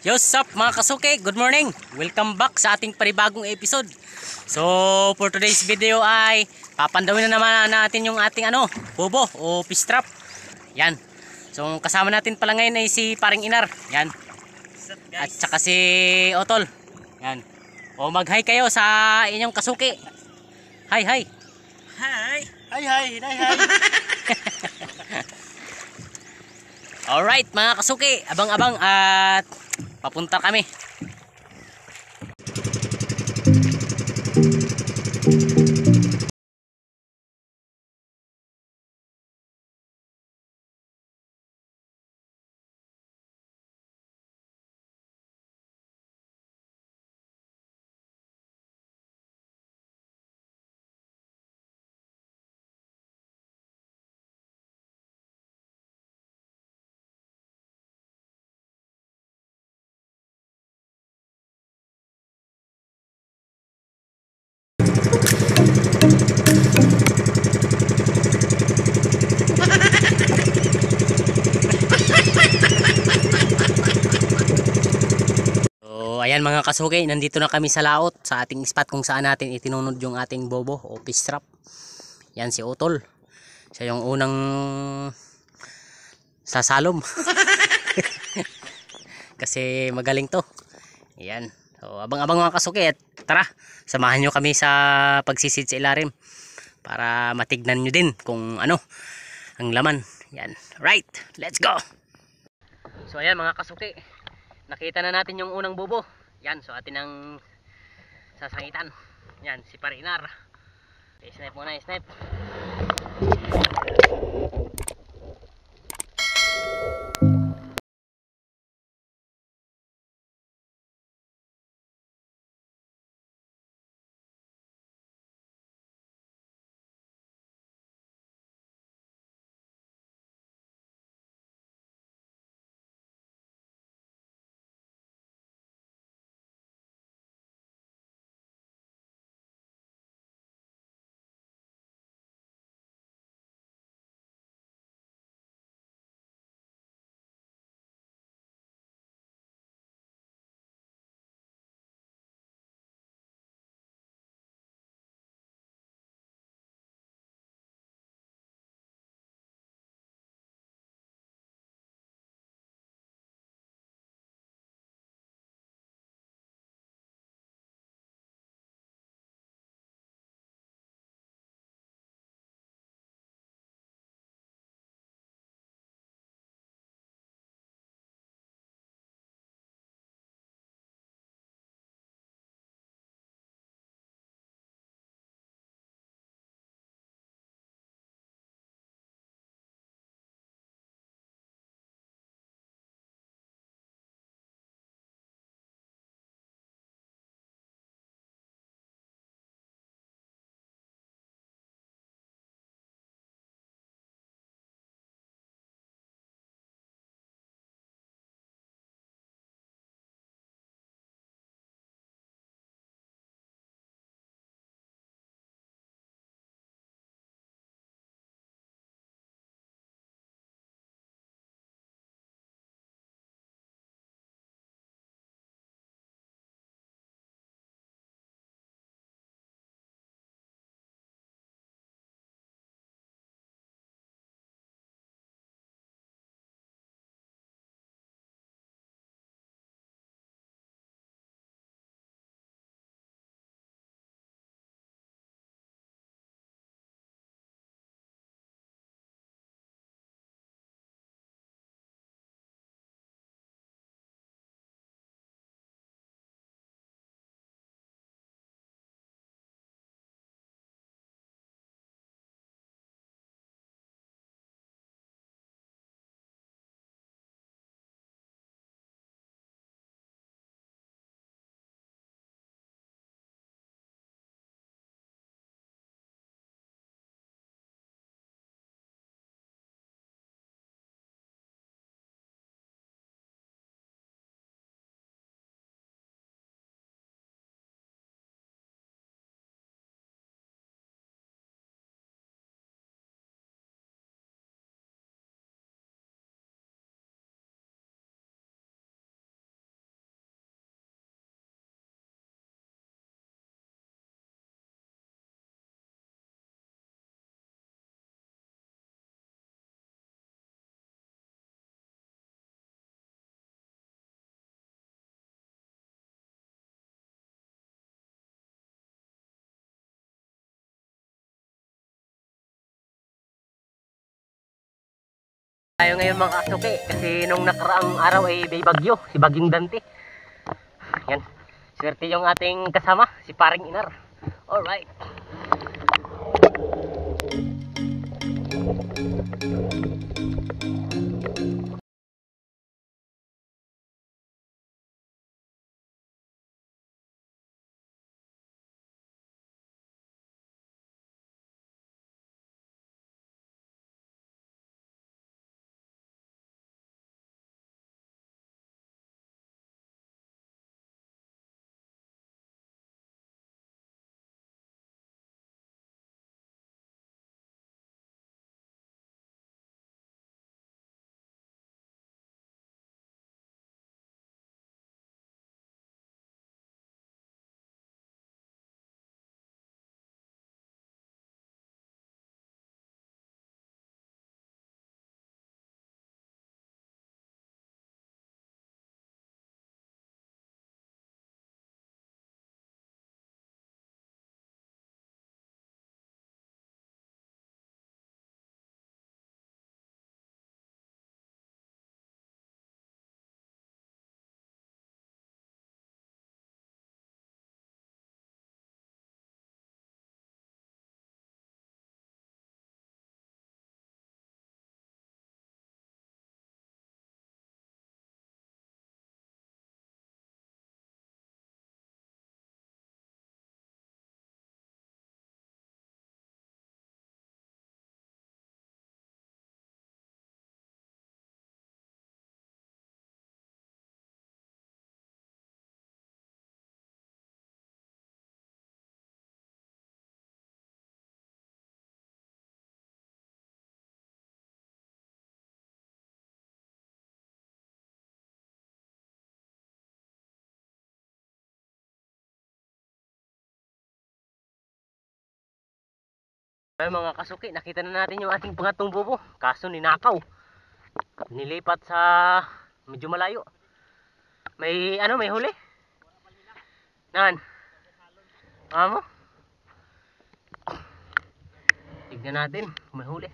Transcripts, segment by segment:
Yo, sup mga kasuke, good morning. Welcome back sa ating panibagong episode. So, for today's video ay papandawin na naman natin yung ating bobo o fish trap. Yan. So, kasama natin pala ngayon ay si Paring Inar. Yan. At saka si Otol. Yan. O mag-hi kayo sa inyong kasuke. Hi, hi. Hi. Hi, hi. Hi, hi. Alright mga kasuke, abang-abang at papunta kami. Ayan mga kasuke, nandito na kami sa laot sa ating spot kung saan natin itinunod yung ating bobo o fish trap. Yan si Otol. Siya yung unang sasalom. Kasi magaling to. Yan. So abang-abang mga kasuke at tara, samahan nyo kami sa pagsisid sa ilalim para matignan nyo din kung ano ang laman. Yan. Right, let's go. So ayan mga kasuke, nakita na natin yung unang bobo. Yan, so atin ang sasangitan. Yan, si Parinar. Okay, snipe muna, snipe. Tayo ngayon mga kasuki kasi nung nakaraang araw ay may bagyo, si Bagyong Dante. Yan, swerte yung ating kasama, si Paring Inar. Alright. Ay mga kasuki, nakita na natin yung ating pangatong bubo. Kaso ninakaw. Nilipat sa medyo malayo. May ano, may huli? Nan. Amo? Tignan natin, may huli.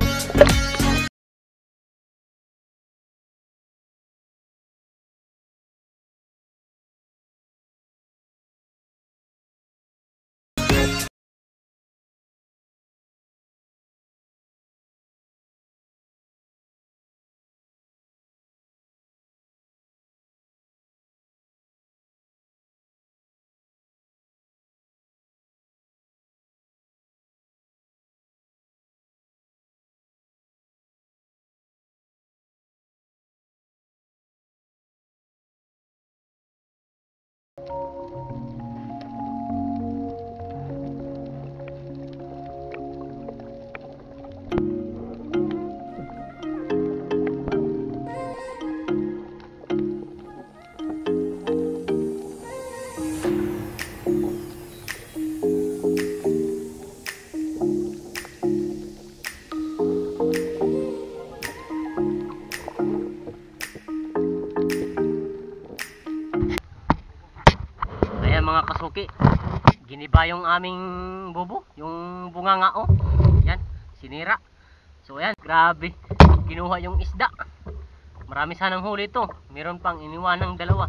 Mga kasuki, giniba yung aming bubo, yung bungangao. Yan, sinira. So yan, grabe, kinuha yung isda. Marami sanang huli to, meron pang iniwanang dalawa.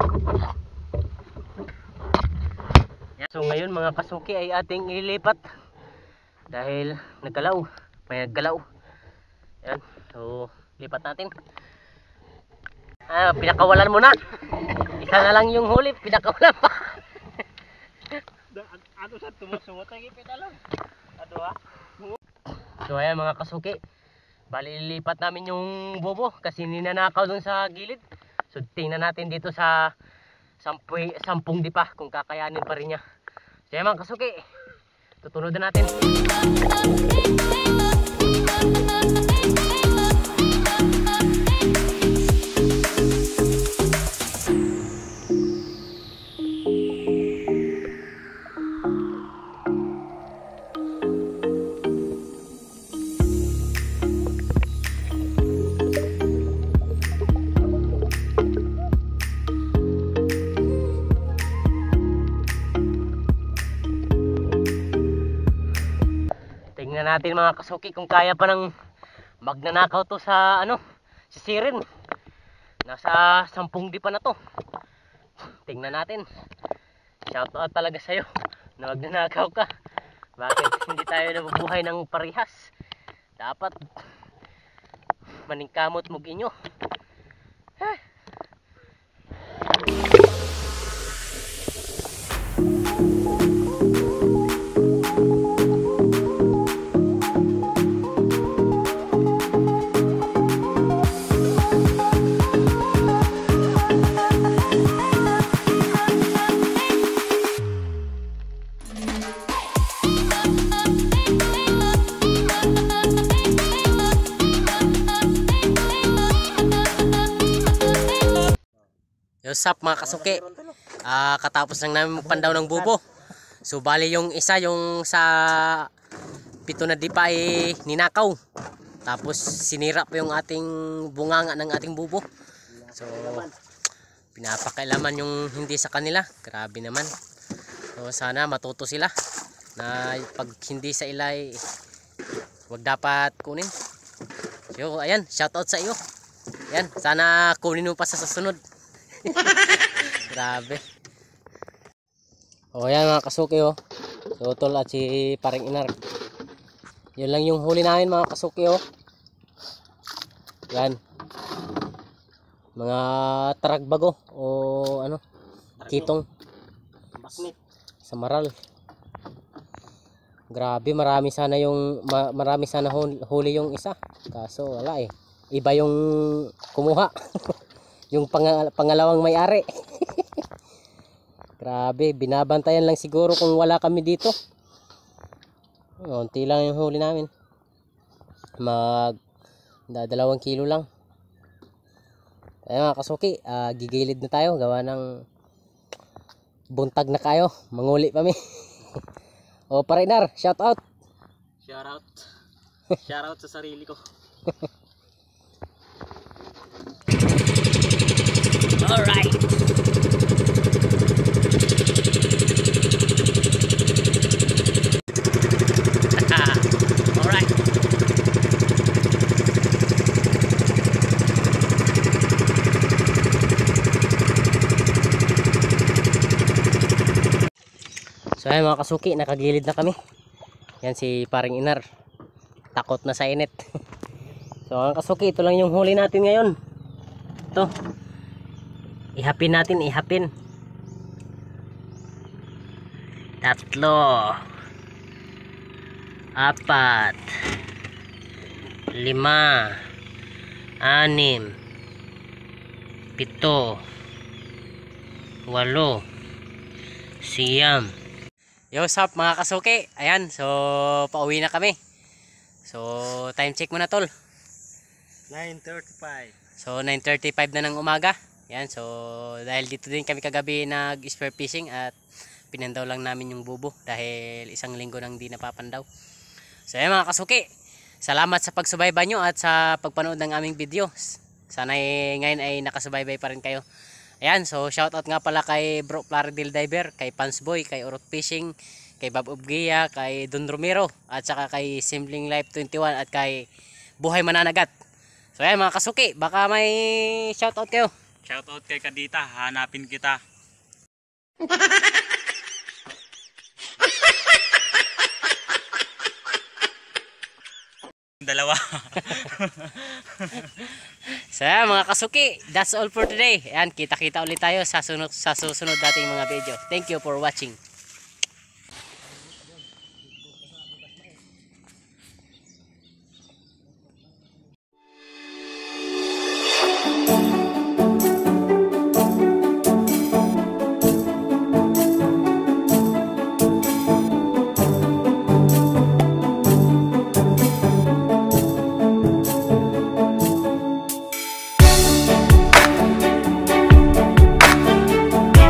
Yan. So ngayon mga kasuki ay ating ililipat dahil nagkalaw, may naggalaw. Yan, so lipat natin. Pinakawalan mo na. Isa na lang yung huli, pinakawalan pa. Ano sa tumusumot ang ipit alam? Ano ha? So ayan mga kasuki, bali lilipat namin yung bobo kasi ninanakaw dun sa gilid. So tingnan natin dito sa 10 dipa kung kakayanin pa rin niya. So ayan mga kasuki, tutunod na natin. Tingnan natin mga kasuki kung kaya pa ng Magnanakaw to sa ano, si Siren. Nasa 10 dipa na to. Tingnan natin. Shoutout talaga sa'yo na magnanakaw ka. Bakit hindi tayo nabubuhay ng parihas? Dapat maningkamot mo inyo. Yosap mga kasuki, katapos lang namin magpandaw ng bubo. So bali yung isa, yung sa 7 na dipa ay ninakaw. Tapos sinira pa yung ating bunganga ng ating bubo. So pinapakailaman yung hindi sa kanila. Grabe naman. So sana matuto sila na pag hindi sa ilay wag dapat kunin. So ayan, shoutout sa iyo. Ayan, sana kunin mo pa sa susunod. Grabe. O yan mga kasuki oh. Si Utol at si Paring Inar. Yun lang yung huli namin mga kasuki oh. Yan. Mga taragbago o ano, kitong sa maral. Grabe, marami sana huli yung isa. Kaso wala eh. Iba yung kumuha. Yung pangalawang may-ari. Grabe, binabantayan lang siguro kung wala kami dito. Unti lang yung huli namin. 2 kilo lang. Kaya mga kasuki, gigilid na tayo. Gawa ng buntag na kayo. Manguli pa mi. O Parinar, shout out. Shout out. Shout out sa sarili ko. Alright. Alright. So ayun mga kasuki, nakagilid na kami. Yan si Paring Inar. Takot na sa init. So mga kasuki, ito lang yung huli natin ngayon. Ito. Ihapin natin, ihapin. 3, 4, 5, 6, 7, 8, 8, 9. Yo, sup mga kasuki. Ayan, so pauwi na kami. So time check muna tol. 9:35. So 9:35 na ng umaga. Yan, so dahil dito din kami kagabi nag-spear fishing at pinandaw lang namin yung bubo dahil 1 linggo nang di napapandaw. So ayan mga kasuki, salamat sa pagsubaybay nyo at sa pagpanood ng aming video. Sana ngayon ay nakasubaybay pa rin kayo. Ayan, so shoutout nga pala kay Bro Plaridel Diver, kay Pansboy, kay Urot Fishing, kay Bob Ubgia, kay Don Romero, at saka kay Simpling Life 21 at kay Buhay Mananagat. So ayan mga kasuki, baka may shoutout kayo. Shoutout kay Kadita, hanapin kita. Dalawa. So ayan, mga kasuki, that's all for today. Ayan, kita-kita ulit tayo sa susunod dating mga video. Thank you for watching.